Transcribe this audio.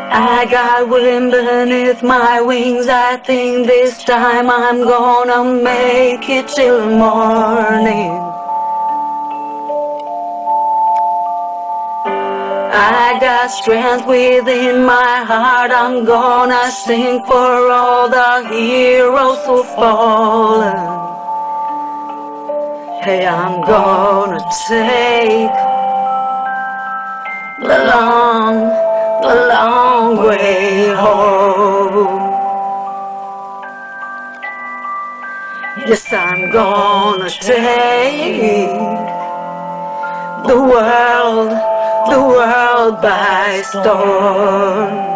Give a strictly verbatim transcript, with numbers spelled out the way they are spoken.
I got wind beneath my wings. I think this time I'm gonna make it till morning. I got strength within my heart. I'm gonna sing for all the heroes who've fallen. Hey, I'm gonna take the long, the long way home. Yes, I'm gonna take the world, the world by storm.